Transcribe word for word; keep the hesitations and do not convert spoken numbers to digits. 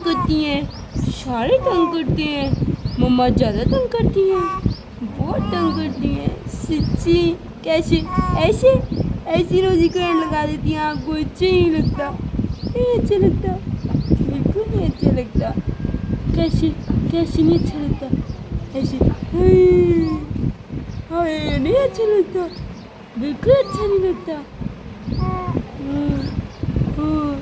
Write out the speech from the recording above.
करती हैं, सारे तंग करते हैं। मम्मा ज़्यादा तंग करती हैं, बहुत तंग करती हैं सच्ची। कैसे ऐसे ऐसी रोज़ी करंट लगा देती हैं, आपको अच्छा नहीं लगता? नहीं अच्छा लगता, बिल्कुल नहीं अच्छा लगता। कैसे कैसे नहीं अच्छा लगता? ऐसे हाय नहीं अच्छा लगता, बिल्कुल अच्छा नहीं लगता। हाँ, हाँ।